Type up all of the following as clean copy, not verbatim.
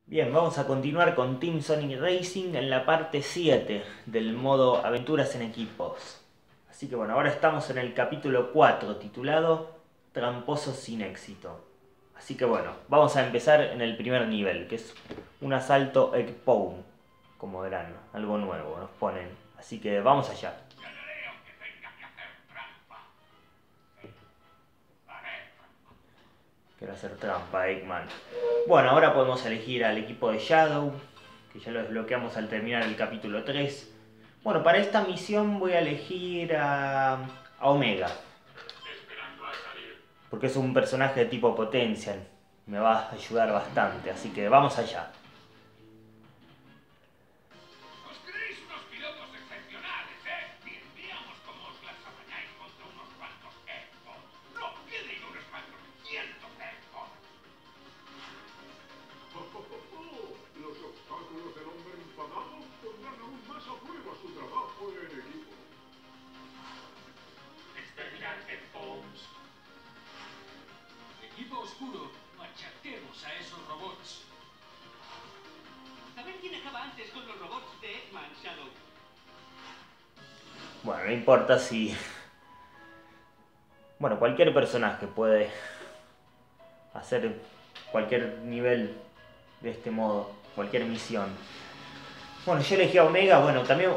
Bien, vamos a continuar con Team Sonic Racing en la parte 7 del modo Aventuras en Equipos. Así que bueno, ahora estamos en el capítulo 4 titulado Tramposos sin éxito. Así que bueno, vamos a empezar en el primer nivel, que es un asalto Egg-Pound. Como verán, algo nuevo nos ponen. Así que vamos allá. Quiero hacer trampa, Eggman. Bueno, ahora podemos elegir al equipo de Shadow, que ya lo desbloqueamos al terminar el capítulo 3. Bueno, para esta misión voy a elegir a Omega, porque es un personaje de tipo Potential. Me va a ayudar bastante, así que vamos allá. ¡Os creéis unos pilotos excepcionales, Bien, veamos cómo os las apañáis contra unos cuantos Egg-Pods. No, ¿qué digo unos cuantos? ¡Cientos de Egg-Pods! Los obstáculos del hombre enfadado pondrán aún más a prueba su trabajo en equipo. Exterminar Egg-Pods. Equipo oscuro, machaquemos a esos robots. A ver quién acaba antes con los robots de Eggman, Shadow. Bueno, no importa si... Bueno, cualquier personaje puede hacer cualquier nivel de este modo, cualquier misión. Bueno, yo elegí a Omega. Bueno, también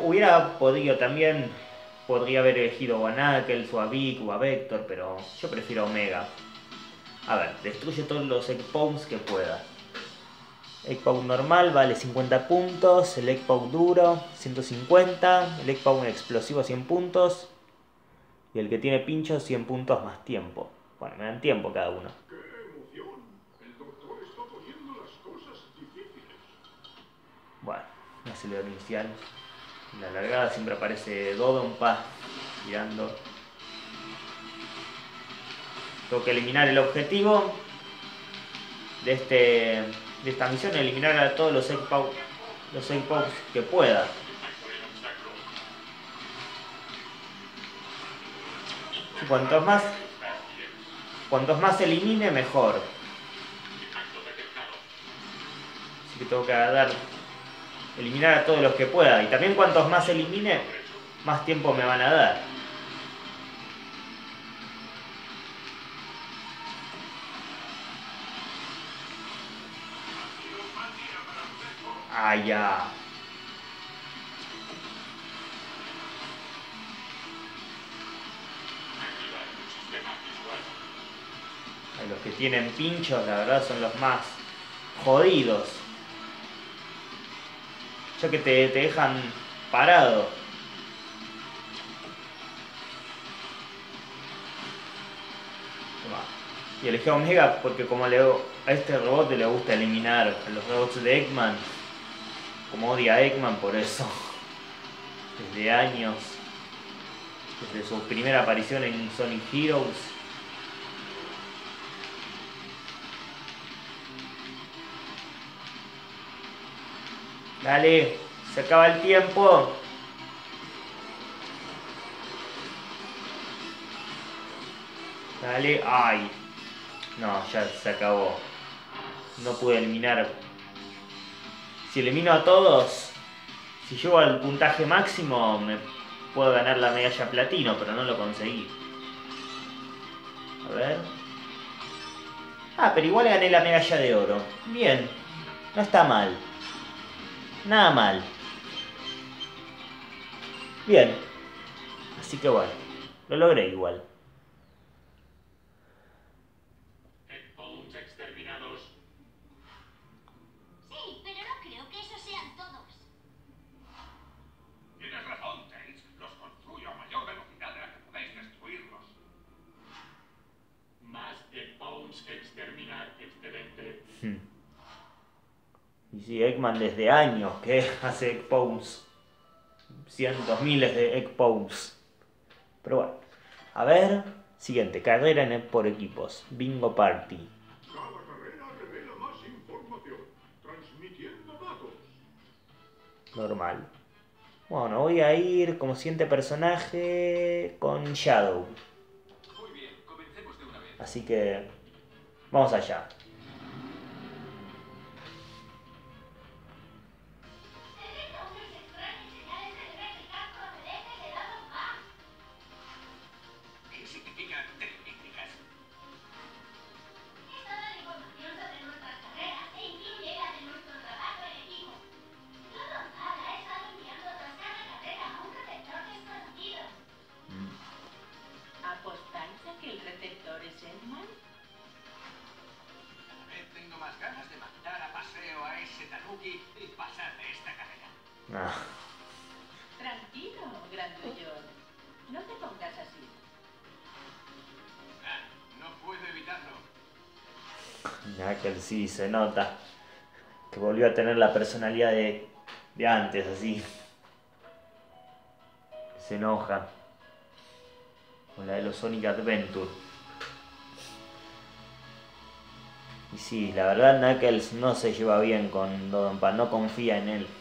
podría haber elegido a Knuckles o a Vic o a Vector, pero yo prefiero a Omega. A ver, destruye todos los Egg-Pounds que pueda. Egg-Pound normal vale 50 puntos, el Egg-Pound duro 150, el Egg-Pound explosivo 100 puntos y el que tiene pinchos 100 puntos más tiempo. Bueno, me dan tiempo cada uno. ¡Qué emoción! El doctor está poniendo las cosas difíciles. Bueno, un acelerador inicial. En la largada siempre aparece Dodonpa girando. Tengo que eliminar el objetivo de esta misión, eliminar a todos los Egg-Pounds que pueda. Y cuantos más elimine, mejor. Así que tengo que eliminar a todos los que pueda. Y también cuantos más elimine, más tiempo me van a dar. Ah, ya. Los que tienen pinchos, la verdad, son los más jodidos. Ya que te dejan parado. Y elegí a Omega porque como a este robot le gusta eliminar a los robots de Eggman. Como odia a Eggman, por eso. Desde años. Desde su primera aparición en Sonic Heroes. Dale, se acaba el tiempo. Dale, ay. No, ya se acabó. No pude eliminar. Si elimino a todos, si llego al puntaje máximo, me puedo ganar la medalla platino, pero no lo conseguí. A ver. Ah, pero igual gané la medalla de oro. Bien, no está mal. Nada mal. Bien. Así que bueno, lo logré igual. Egg-Pods exterminados. Sí, pero no creo que esos sean todos. Tienes razón, Tails. Los construyo a mayor velocidad de la que podéis destruirlos. Más Egg-Pods que exterminar. Excelente. Y sí, Eggman desde años que hace Egg-Pounds. Cientos, miles de Egg-Pounds. Pero bueno. A ver. Siguiente. Carrera por equipos. Bingo Party. Cada carrera revela más información, transmitiendo datos. Normal. Bueno, voy a ir como siguiente personaje con Shadow. Muy bien, comencemos de una vez. Así que vamos allá. ese tanuki y pasar de esta carrera. No. Tranquilo, grandullón. No te pongas así. No puedo evitarlo. Knuckles sí se nota que volvió a tener la personalidad de antes, así. Se enoja. Con la de los Sonic Adventure. Y sí, la verdad Knuckles no se lleva bien con Dodonpa, no confía en él.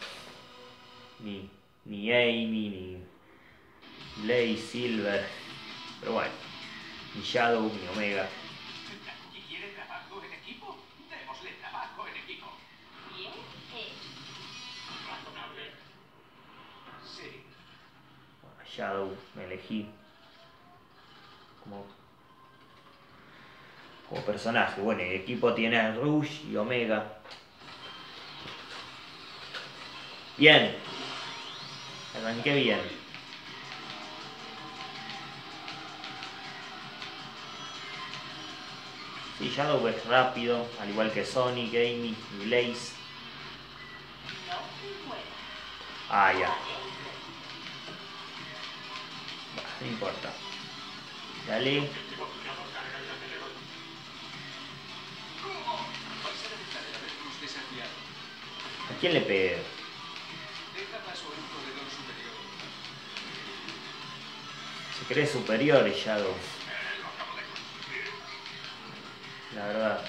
Ni Amy, ni Lei, Silver. Pero bueno, ni Shadow, ni Omega. ¿El tanuki quiere trabajo en equipo? Démosle trabajo en equipo. Bien hecho. Razonable. Sí. Bueno, Shadow me elegí como personaje. Bueno, el equipo tiene a Rouge y Omega. Bien. Arranqué bien. Sí, Shadow es rápido, al igual que Sonic, Amy y Blaze. No te muevas. Ah, ya. Bah, no importa. Dale. Vais a reventar el Aventus desafiado. ¿A quién le pegué? Deja paso a un corredor superior. Se cree superior el Shadow. La verdad.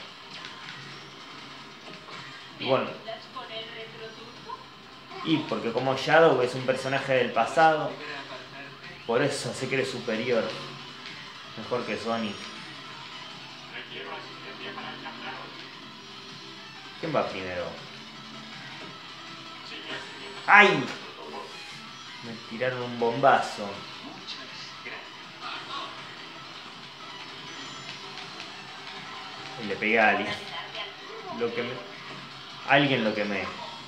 Y bueno. ¿Estás con el retroturbo? Y porque como Shadow es un personaje del pasado, Volver a apartarte. por eso se cree superior. Mejor que Sonic. Requiero asistencia para alcanzarlo. ¿Quién va primero? ¡Ay! Me tiraron un bombazo. Muchas gracias. Y le pegué a alguien. Lo que me... Alguien lo quemé.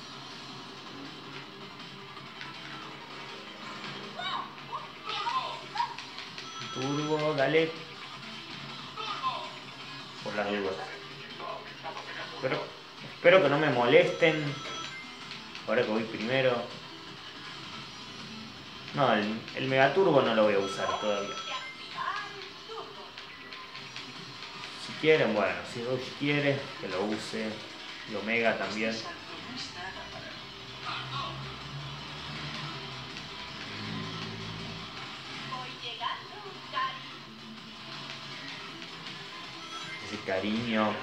Turbo, dale. Por las dudas. Pero espero que no me molesten. Ahora que voy primero. No, el Megaturbo no lo voy a usar todavía. Si quieren, bueno, si Rush quiere, que lo use. Y Omega también. Salto no es nada para mí. Voy llegando, Cari. Ese cariño.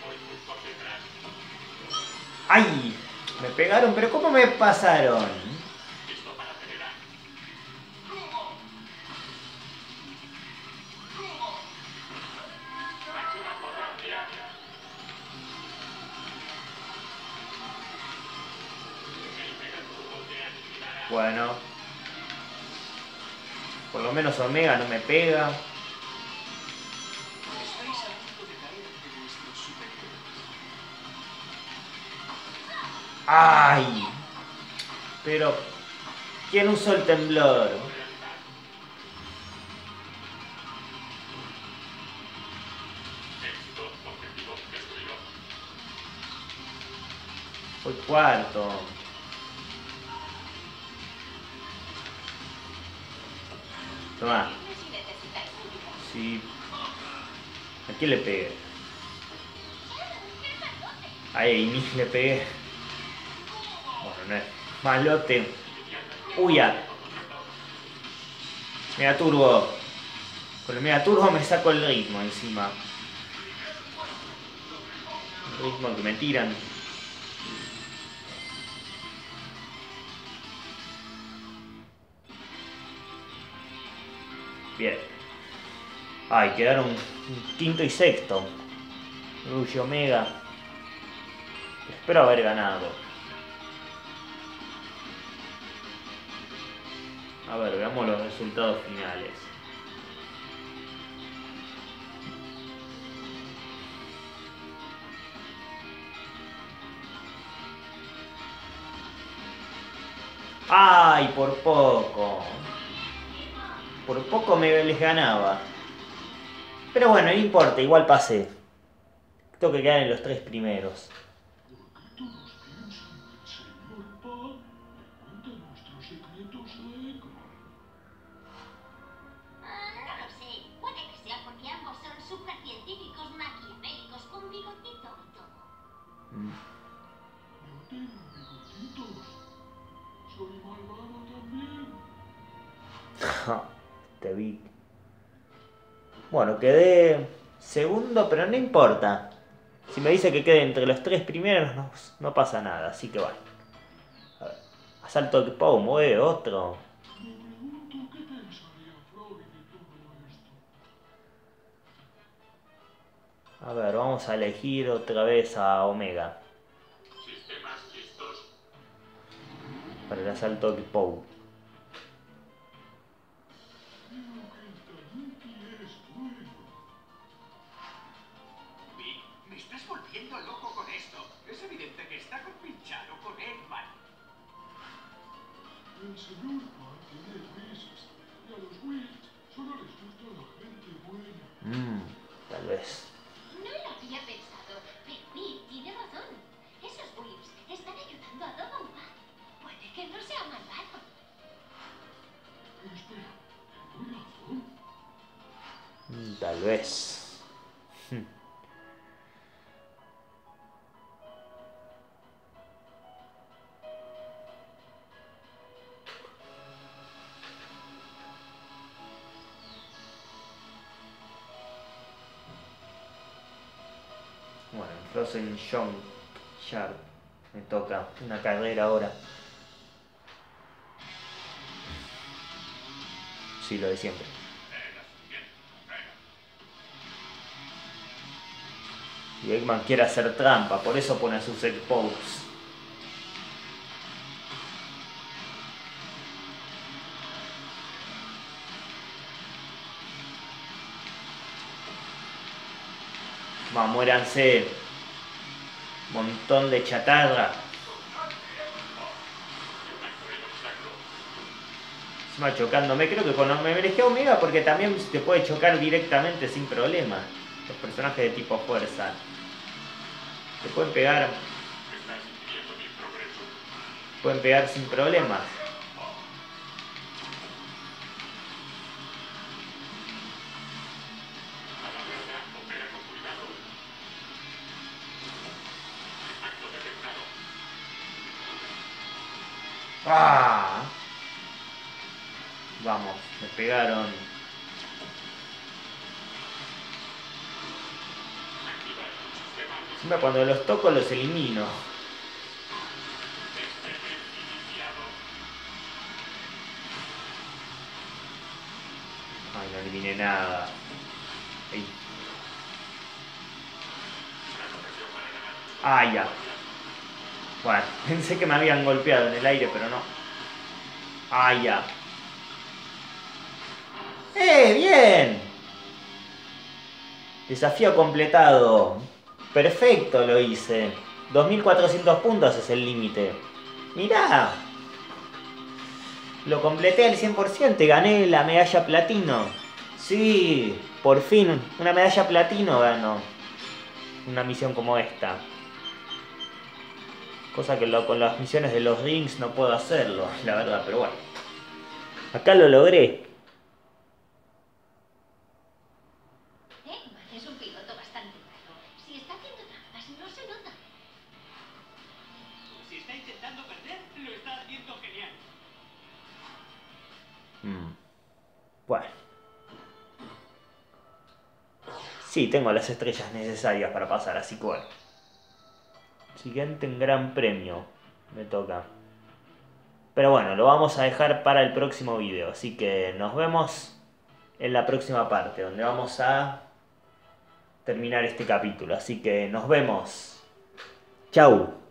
¡Ay! Me pegaron, pero ¿cómo me pasaron? Bueno. Por lo menos Omega no me pega. Estáis a punto de caer ante vuestros superiores. ¡Ay! Pero... ¿quién usó el temblor? Fue cuarto. Toma. Dime si necesitáis ayuda. Sí. ¿A quién le pegué? A Amy le pegué. Bueno, no es malote. Uy, ya. Mega Turbo. Con el Mega Turbo me saco el ritmo encima. El ritmo que me tiran. Bien. Ay, quedaron quinto y sexto. Rush y Omega. Espero haber ganado. A ver, veamos los resultados finales. ¡Ay, por poco! Por poco les ganaba. Pero bueno, no importa, igual pasé. Tengo que quedar en los 3 primeros. ¿Por qué todos piensan Te vi. Bueno, quedé segundo, pero no importa. Si me dice que quede entre los 3 primeros, no pasa nada. Así que bueno. A ver. Asalto de Poum, otro. Me pregunto qué pensaría Freud de todo esto. A ver, vamos a elegir otra vez a Omega. Sistemas listos. Para el asalto de Poum. Creo que el Tanuki es bueno. Vic, me estás volviendo loco con esto. Es evidente que está compinchado con Eggman. El señor Pan tiene prisas y a los Wills solo les gusta la gente buena. Tal vez. No lo había pensado, pero Bill tiene razón. Esos Whips están ayudando a Dogma. Puede que no sea malvado. Espera, ¿tengo razón? Tal vez. Bueno, en Frozen Junkyard me toca una carrera ahora. Sí, lo de siempre. Y Eggman quiere hacer trampa, por eso pone a sus egg pokes. Va, muéranse. Montón de chatarra. Encima chocándome, creo que cuando me elegí a Omega porque también te puede chocar directamente sin problema. Los personajes de tipo fuerza. Te pueden pegar. Pueden pegar sin problemas. ¡Ah! Vamos, me pegaron. Encima cuando los toco los elimino. Ay, no eliminé nada. Ahí. Ah, ya. Bueno, pensé que me habían golpeado en el aire, pero no. Ah, ya. ¡Bien! Desafío completado. Perfecto lo hice. 2400 puntos es el límite. Mirá. Lo completé al 100% y gané la medalla platino. Sí, por fin, una medalla platino ganó. Una misión como esta. Cosa que con las misiones de los rings no puedo hacerlo, la verdad, pero bueno. Acá lo logré. Eggman es un piloto bastante malo. Si está haciendo trampas, no se nota. Si está intentando perder, lo está haciendo genial. Bueno. Sí, tengo las estrellas necesarias para pasar, así que bueno. Siguiente en Gran Premio. Me toca. Pero bueno, lo vamos a dejar para el próximo video. Así que nos vemos en la próxima parte, donde vamos a terminar este capítulo. Así que nos vemos. Chau.